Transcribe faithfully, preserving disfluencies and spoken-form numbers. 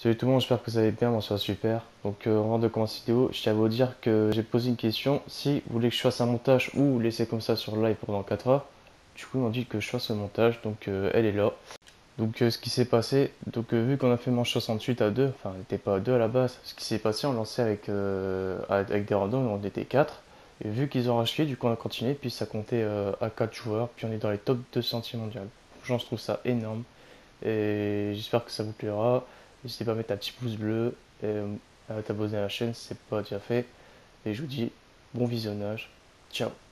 Salut tout le monde, j'espère que vous allez bien, moi ça va super. Donc euh, avant de commencer cette vidéo, je tiens à vous dire que j'ai posé une question. Si vous voulez que je fasse un montage ou laisser comme ça sur le live pendant quatre heures, du coup ils m'ont dit que je fasse le montage, donc euh, elle est là. Donc euh, ce qui s'est passé, donc euh, vu qu'on a fait manche soixante-huit à deux, enfin on n'était pas à deux à la base, ce qui s'est passé on lançait avec, euh, avec des randoms, on était quatre. Et vu qu'ils ont racheté, du coup on a continué, puis ça comptait euh, à quatre joueurs, puis on est dans les top deux centimes mondial. Franchement je trouve ça énorme. Et j'espère que ça vous plaira. N'hésitez pas à mettre un petit pouce bleu et euh, à t'abonner à la chaîne si ce n'est pas déjà fait. Et je vous dis bon visionnage. Ciao.